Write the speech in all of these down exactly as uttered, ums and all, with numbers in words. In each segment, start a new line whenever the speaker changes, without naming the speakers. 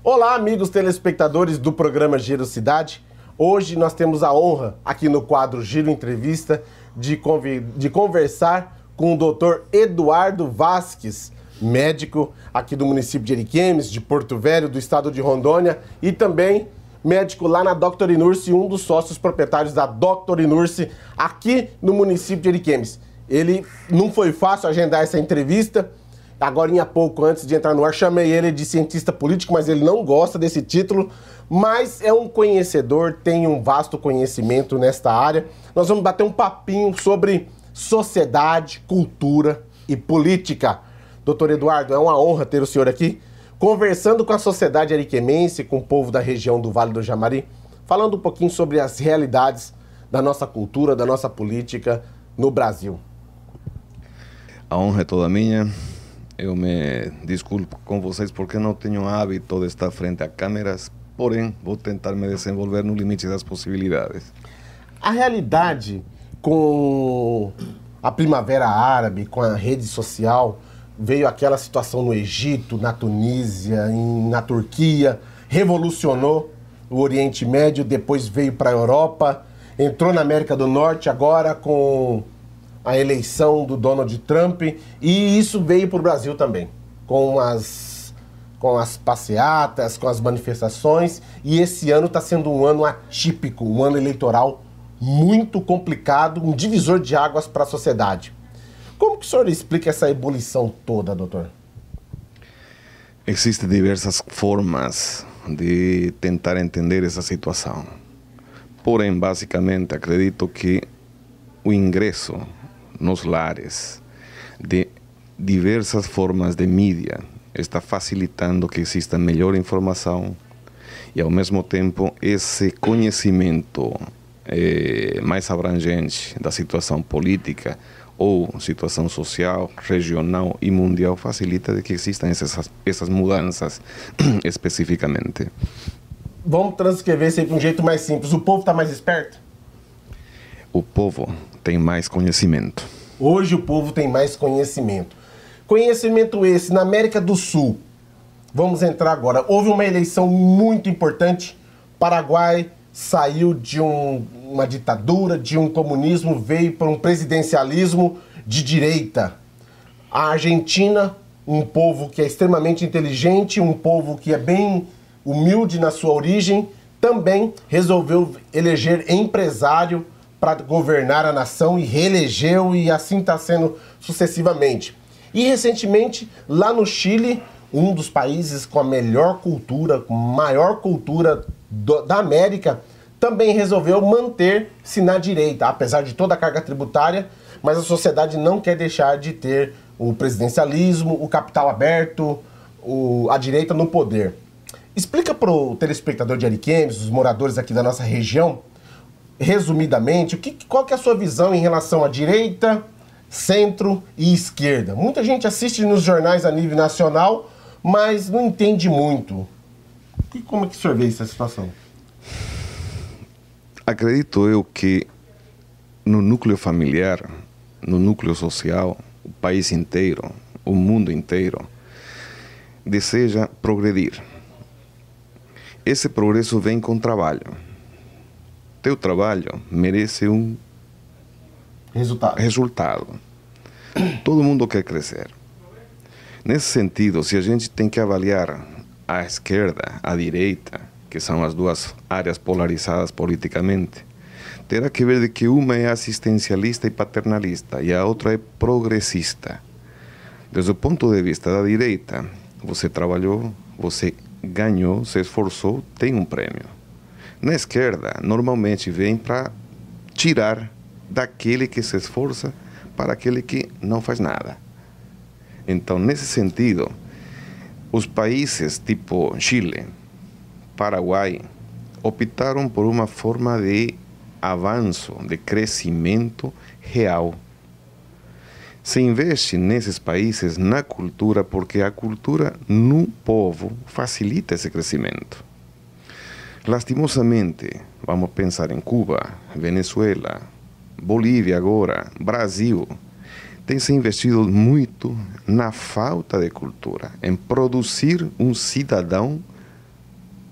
Olá, amigos telespectadores do programa Giro Cidade. Hoje nós temos a honra, aqui no quadro Giro Entrevista, de, conv... de conversar com o doutor Eduardo Vasques, médico aqui do município de Ariquemes, de Porto Velho, do estado de Rondônia, e também médico lá na doutor Inurse, um dos sócios proprietários da doutor Inurse aqui no município de Ariquemes. Ele não foi fácil agendar essa entrevista. Agora, em pouco, antes de entrar no ar, chamei ele de cientista político, mas ele não gosta desse título, mas é um conhecedor, tem um vasto conhecimento nesta área. Nós vamos bater um papinho sobre sociedade, cultura e política. Doutor Eduardo, é uma honra ter o senhor aqui, conversando com a sociedade ariquemense, com o povo da região do Vale do Jamari, falando um pouquinho sobre as realidades da nossa cultura, da nossa política no Brasil.
A honra é toda minha. Eu me desculpo com vocês porque não tenho hábito de estar frente a câmeras, porém vou tentar me desenvolver no limite das possibilidades.
A realidade com a Primavera Árabe, com a rede social, veio aquela situação no Egito, na Tunísia, em, na Turquia, revolucionou o Oriente Médio, depois veio para a Europa, entrou na América do Norte agora com a eleição do Donald Trump, e isso veio para o Brasil também, com as, com as passeatas, com as manifestações, e esse ano está sendo um ano atípico, um ano eleitoral muito complicado, um divisor de águas para a sociedade. Como que o senhor explica essa ebulição toda, doutor?
Existem diversas formas de tentar entender essa situação. Porém, basicamente, acredito que o ingresso nos lares de diversas formas de mídia está facilitando que exista melhor informação e, ao mesmo tempo, esse conhecimento eh, mais abrangente da situação política ou situação social, regional e mundial facilita de que existam essas, essas mudanças especificamente.
Vamos transcrever isso aí de um jeito mais simples. O povo está mais esperto?
O povo tem mais conhecimento.
Hoje o povo tem mais conhecimento. Conhecimento esse na América do Sul. Vamos entrar agora. Houve uma eleição muito importante. Paraguai saiu de um, uma ditadura, de um comunismo, veio para um presidencialismo de direita. A Argentina, um povo que é extremamente inteligente, um povo que é bem humilde na sua origem, também resolveu eleger empresário para governar a nação e reelegeu, e assim está sendo sucessivamente. E recentemente, lá no Chile, um dos países com a melhor cultura, com maior cultura do, da América, também resolveu manter-se na direita, apesar de toda a carga tributária, mas a sociedade não quer deixar de ter o presidencialismo, o capital aberto, o, a direita no poder. Explica para o telespectador de Ariquemes, os moradores aqui da nossa região, resumidamente, o que, qual que é a sua visão em relação à direita, centro e esquerda? Muita gente assiste nos jornais a nível nacional, mas não entende muito. E como é que o senhor vê essa situação?
Acredito eu que no núcleo familiar, no núcleo social, o país inteiro, o mundo inteiro, deseja progredir. Esse progresso vem com trabalho. Teu trabalho merece um
resultado.
resultado. Todo mundo quer crescer. Nesse sentido, se a gente tem que avaliar a esquerda, a direita, que são as duas áreas polarizadas politicamente, terá que ver de que uma é assistencialista e paternalista e a outra é progressista. Desde o ponto de vista da direita, você trabalhou, você ganhou, se esforçou, tem um prêmio. Na esquerda, normalmente vem para tirar daquele que se esforça para aquele que não faz nada. Então, nesse sentido, os países tipo Chile, Paraguai, optaram por uma forma de avanço, de crescimento real. Se investe nesses países na cultura, porque a cultura no povo facilita esse crescimento. Lastimosamente, vamos pensar em Cuba, Venezuela, Bolívia agora, Brasil, tem se investido muito na falta de cultura, em produzir um cidadão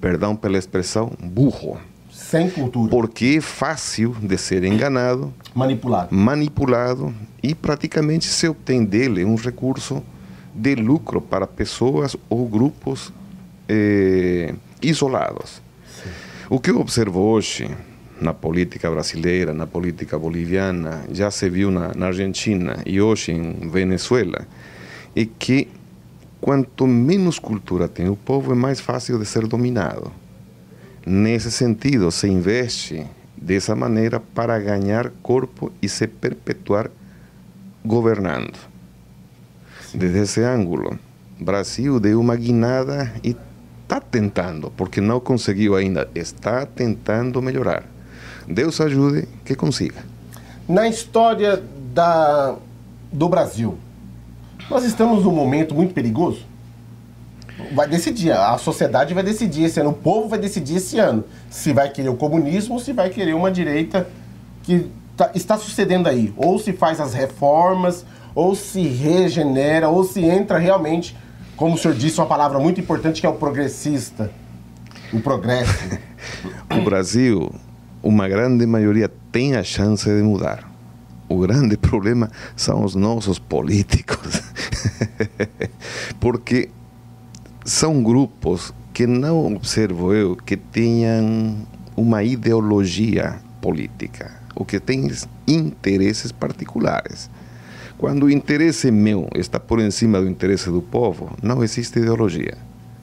perdão pela expressão, burro.
Sem cultura.
Porque é fácil de ser enganado,
manipulado.
manipulado e praticamente se obtém dele um recurso de lucro para pessoas ou grupos eh, isolados. Sim. O que eu observo hoje na política brasileira, na política boliviana, já se viu na, na Argentina e hoje em Venezuela, é que quanto menos cultura tem o povo, é mais fácil de ser dominado. Nesse sentido, se investe dessa maneira para ganhar corpo e se perpetuar governando. Sim. Desde esse ângulo, o Brasil deu uma guinada e está tentando, porque não conseguiu ainda, está tentando melhorar. Deus ajude que consiga.
Na história da, do Brasil, nós estamos num momento muito perigoso. Vai decidir, a sociedade vai decidir esse ano, o povo vai decidir esse ano se vai querer o comunismo ou se vai querer uma direita que tá, está sucedendo aí. Ou se faz as reformas, ou se regenera, ou se entra realmente, como o senhor disse, uma palavra muito importante que é o progressista, o progresso.
O Brasil, uma grande maioria tem a chance de mudar. O grande problema são os nossos políticos. Porque são grupos que não observo eu que tenham uma ideologia política, ou que têm interesses particulares. Quando o interesse meu está por cima do interesse do povo, não existe ideologia.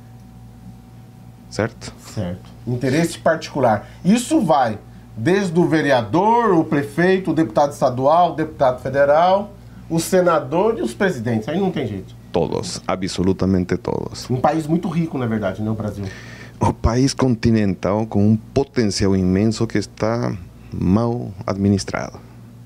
Certo?
Certo. Interesse particular. Isso vai desde o vereador, o prefeito, o deputado estadual, o deputado federal, o senador e os presidentes. Aí não tem jeito.
Todos, absolutamente todos.
Um país muito rico, na verdade, né, o Brasil?
Um país continental com um potencial imenso que está mal administrado.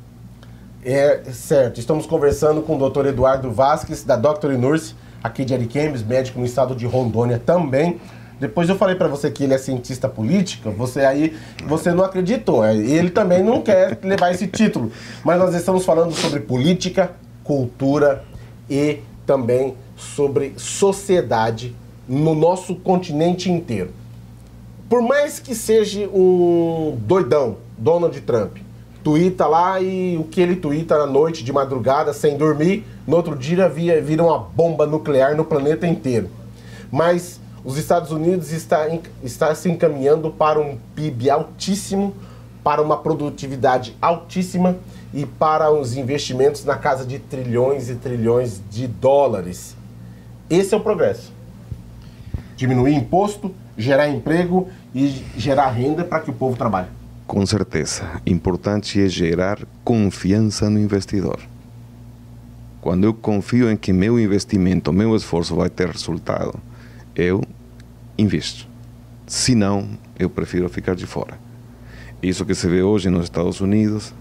É certo. Estamos conversando com o doutor Eduardo Vasques, da Doctor Nurse, aqui de Ariquemes, médico no estado de Rondônia também. Depois eu falei para você que ele é cientista político, você aí, você não acreditou. Ele também não quer levar esse título. Mas nós estamos falando sobre política, cultura e também sobre sociedade no nosso continente inteiro. Por mais que seja um doidão, Donald Trump, tuita lá e o que ele tuita na noite, de madrugada, sem dormir, no outro dia via, vira uma bomba nuclear no planeta inteiro. Mas os Estados Unidos está, está se encaminhando para um P I B altíssimo, para uma produtividade altíssima e para os investimentos na casa de trilhões e trilhões de dólares. Esse é o progresso. Diminuir imposto, gerar emprego e gerar renda para que o povo trabalhe.
Com certeza. Importante é gerar confiança no investidor. Quando eu confio em que meu investimento, meu esforço vai ter resultado, eu invisto. Se não, eu prefiro ficar de fora. Isso que se vê hoje nos Estados Unidos,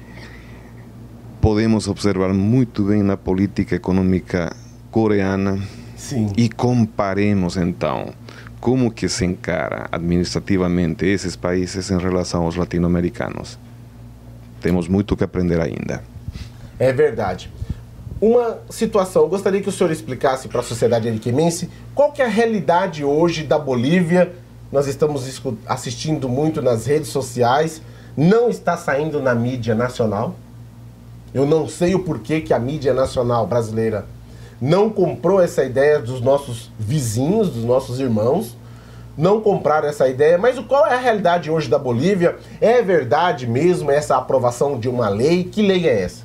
podemos observar muito bem na política econômica coreana.
Sim.
E comparemos então como que se encara administrativamente esses países em relação aos latino-americanos. Temos muito que aprender ainda.
É verdade. Uma situação, eu gostaria que o senhor explicasse para a sociedade ariquemense qual que é a realidade hoje da Bolívia. Nós estamos assistindo muito nas redes sociais, não está saindo na mídia nacional. Eu não sei o porquê que a mídia nacional brasileira não comprou essa ideia dos nossos vizinhos, dos nossos irmãos, não compraram essa ideia. Mas qual é a realidade hoje da Bolívia? É verdade mesmo essa aprovação de uma lei? Que lei é essa?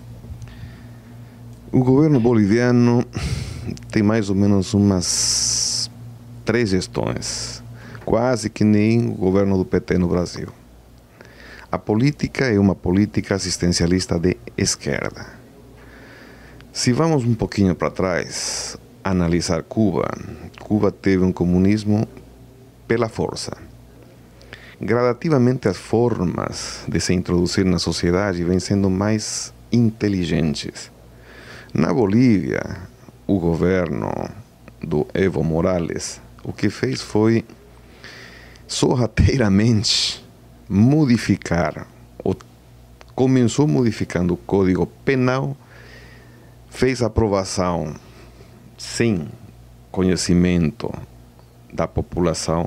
O governo boliviano tem mais ou menos umas três gestões, quase que nem o governo do P T no Brasil. A política é uma política assistencialista de esquerda. Se vamos um pouquinho para trás, analisar Cuba, Cuba teve um comunismo pela força. Gradativamente as formas de se introduzir na sociedade vêm sendo mais inteligentes. Na Bolívia, o governo do Evo Morales, o que fez foi sorrateiramente modificar, ou começou modificando o Código Penal, fez aprovação sem conhecimento da população,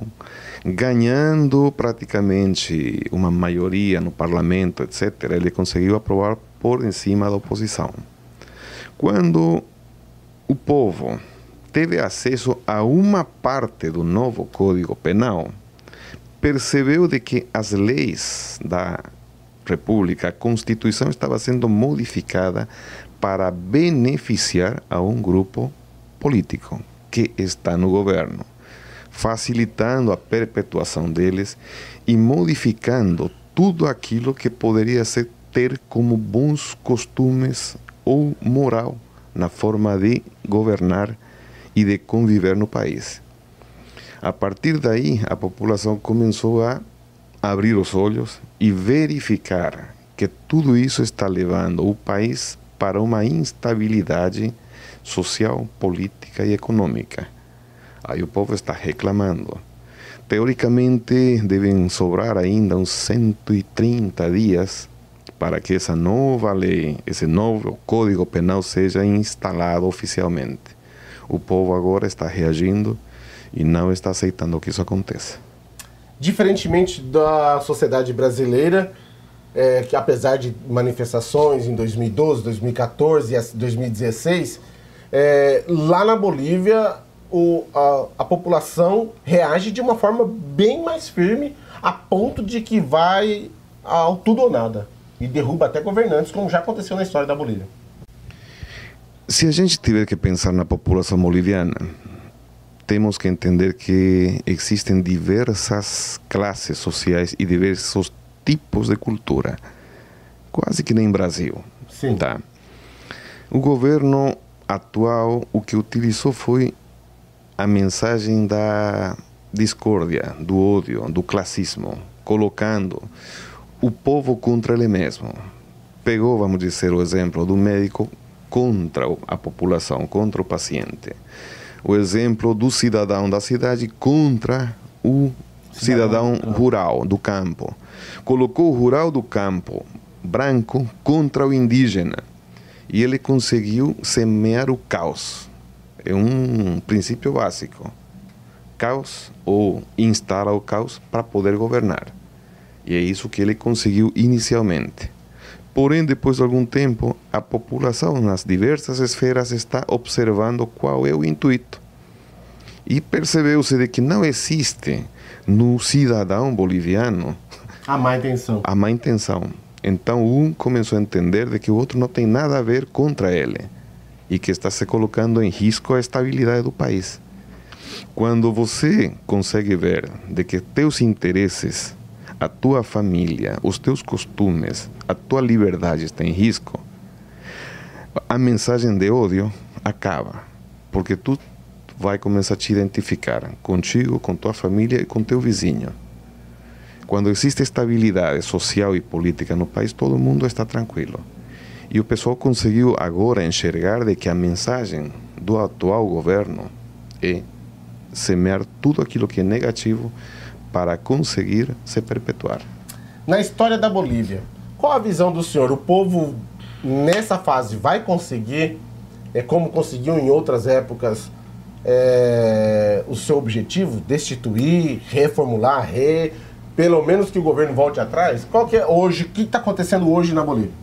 ganhando praticamente uma maioria no parlamento, etcétera, ele conseguiu aprovar por cima da oposição. Quando o povo teve acesso a uma parte do novo Código Penal, percebeu de que as leis da República, a Constituição, estava sendo modificada para beneficiar a um grupo político que está no governo, facilitando a perpetuação deles e modificando tudo aquilo que poderia ser, ter como bons costumes ou moral na forma de governar e de conviver no país. A partir daí, a população começou a abrir os olhos e verificar que tudo isso está levando o país para uma instabilidade social, política e econômica. Aí o povo está reclamando. Teoricamente, devem sobrar ainda uns cento e trinta dias para que essa nova lei, esse novo Código Penal seja instalado oficialmente. O povo agora está reagindo e não está aceitando que isso aconteça.
Diferentemente da sociedade brasileira, é, que apesar de manifestações em dois mil e doze, dois mil e quatorze e dois mil e dezesseis, é, lá na Bolívia o, a, a população reage de uma forma bem mais firme, a ponto de que vai ao tudo ou nada e derruba até governantes, como já aconteceu na história da Bolívia.
Se a gente tiver que pensar na população boliviana, temos que entender que existem diversas classes sociais e diversos tipos de cultura, quase que nem Brasil.
Sim.
Tá? O governo atual, o que utilizou foi a mensagem da discórdia, do ódio, do classismo, colocando o povo contra ele mesmo. Pegou, vamos dizer, o exemplo do médico contra a população, contra o paciente. O exemplo do cidadão da cidade contra o cidadão, cidadão rural, do campo. Colocou o rural do campo branco contra o indígena. E ele conseguiu semear o caos. É um princípio básico. Caos ou instala o caos para poder governar. E é isso que ele conseguiu inicialmente. Porém, depois de algum tempo, a população nas diversas esferas está observando qual é o intuito. E percebeu-se de que não existe no cidadão boliviano
a má intenção.
A má intenção. Então, um começou a entender de que o outro não tem nada a ver contra ele e que está se colocando em risco a estabilidade do país. Quando você consegue ver de que teus interesses, a tua família, os teus costumes, a tua liberdade está em risco, a mensagem de ódio acaba, porque tu vai começar a te identificar contigo, com tua família e com teu vizinho. Quando existe estabilidade social e política no país, todo mundo está tranquilo. E o pessoal conseguiu agora enxergar de que a mensagem do atual governo é semear tudo aquilo que é negativo para conseguir se perpetuar.
Na história da Bolívia, qual a visão do senhor? O povo, nessa fase, vai conseguir, é, como conseguiu em outras épocas, é, o seu objetivo? Destituir, reformular, re... pelo menos que o governo volte atrás? Qual que é hoje, o que está acontecendo hoje na Bolívia?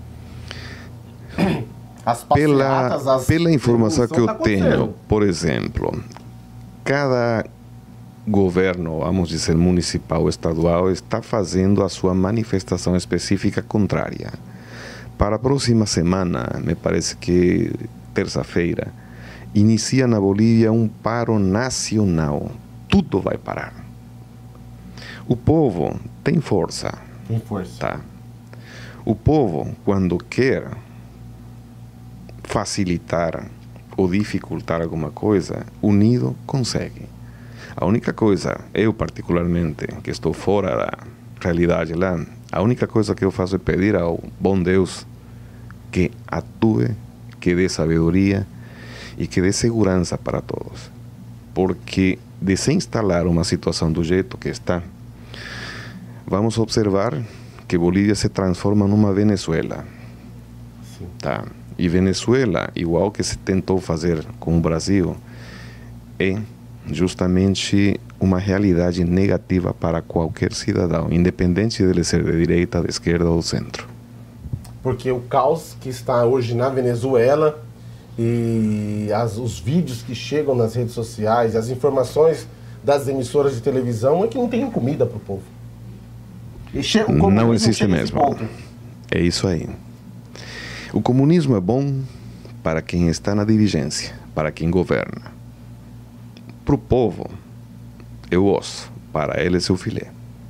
As passeatas, pela, as pela informação que eu tá tenho, por exemplo, cada governo, vamos dizer, municipal, estadual, está fazendo a sua manifestação específica contrária. Para a próxima semana, me parece que terça-feira, inicia na Bolívia um paro nacional. Tudo vai parar. O povo tem força.
Tem força.
Tá? O povo, quando quer facilitar ou dificultar alguma coisa, unido consegue. A única coisa, eu particularmente, que estou fora da realidade lá, a única coisa que eu faço é pedir ao bom Deus que atue, que dê sabedoria e que dê segurança para todos. Porque de se instalar uma situação do jeito que está, vamos observar que Bolívia se transforma numa Venezuela.
Sim.
Tá? E Venezuela, igual que se tentou fazer com o Brasil, é justamente uma realidade negativa para qualquer cidadão, independente dele ser de direita, de esquerda ou do centro.
Porque o caos que está hoje na Venezuela e as, os vídeos que chegam nas redes sociais, as informações das emissoras de televisão é que não tem comida para o povo. E chega, o
não existe mesmo. É isso aí. O comunismo é bom para quem está na dirigência, para quem governa. Para o povo, é o osso, para ele é o filé.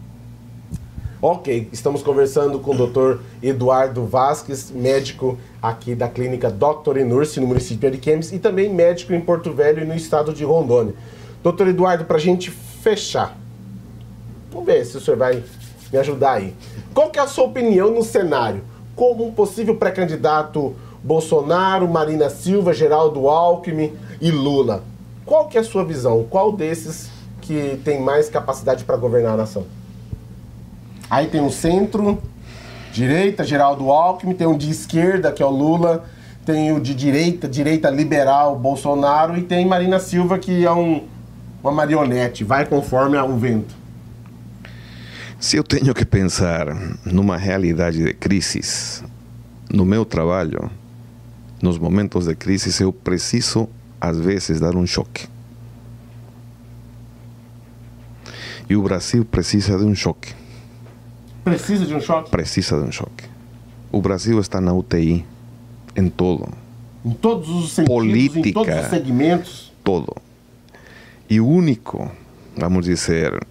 Ok, estamos conversando com o doutor Eduardo Vasques, médico aqui da clínica doutor Enursi, no município de Ariquemes, e também médico em Porto Velho e no estado de Rondônia. doutor Eduardo, para a gente fechar, vamos ver se o senhor vai me ajudar aí. Qual que é a sua opinião no cenário? Como um possível pré-candidato Bolsonaro, Marina Silva, Geraldo Alckmin e Lula. Qual que é a sua visão? Qual desses que tem mais capacidade para governar a nação? Aí tem o centro, direita, Geraldo Alckmin, tem o de esquerda, que é o Lula, tem o de direita, direita liberal, Bolsonaro, e tem Marina Silva, que é um, uma marionete, vai conforme o vento.
Se eu tenho que pensar numa realidade de crises, no meu trabalho, nos momentos de crise, eu preciso, às vezes, dar um choque. E o Brasil precisa de um choque.
Precisa de um choque?
Precisa de um choque. O Brasil está na U T I, em todo.
Em todos os sentidos,
política,
em todos os segmentos.
Todo. E o único, vamos dizer,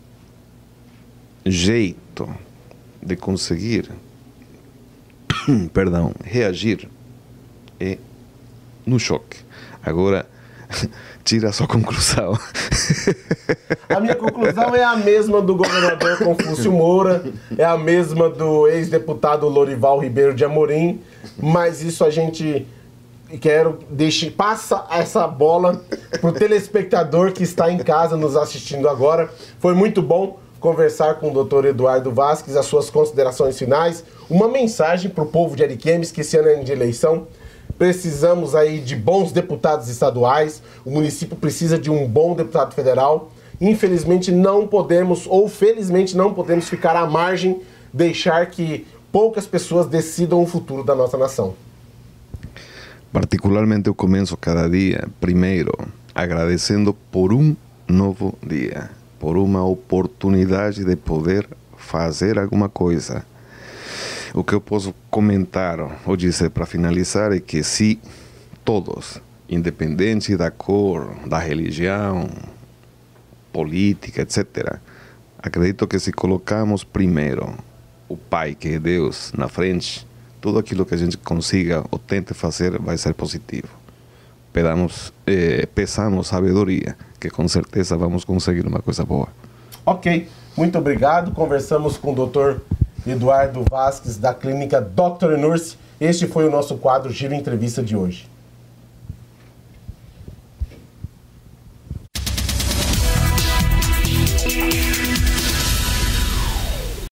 jeito de conseguir, perdão, reagir é no choque. Agora, tira a sua conclusão.
A minha conclusão é a mesma do governador Confúcio Moura, é a mesma do ex-deputado Lorival Ribeiro de Amorim, mas isso a gente quero deixar, passa essa bola pro telespectador que está em casa nos assistindo agora. Foi muito bom conversar com o doutor Eduardo Vasques, as suas considerações finais, uma mensagem para o povo de Ariquemes, que esse ano é de eleição. Precisamos aí de bons deputados estaduais, o município precisa de um bom deputado federal. Infelizmente não podemos, ou felizmente não podemos ficar à margem, deixar que poucas pessoas decidam o futuro da nossa nação.
Particularmente eu começo cada dia, primeiro, agradecendo por um novo dia, por uma oportunidade de poder fazer alguma coisa. O que eu posso comentar ou dizer para finalizar é que se todos, independente da cor, da religião, política, etcétera, acredito que se colocamos primeiro o Pai, que é Deus, na frente, tudo aquilo que a gente consiga ou tente fazer vai ser positivo. Pedamos, eh, peçamos sabedoria, que com certeza vamos conseguir uma coisa boa.
Ok, muito obrigado. Conversamos com o doutor Eduardo Vasques, da clínica doutor Enursi. Este foi o nosso quadro Giro Entrevista de hoje.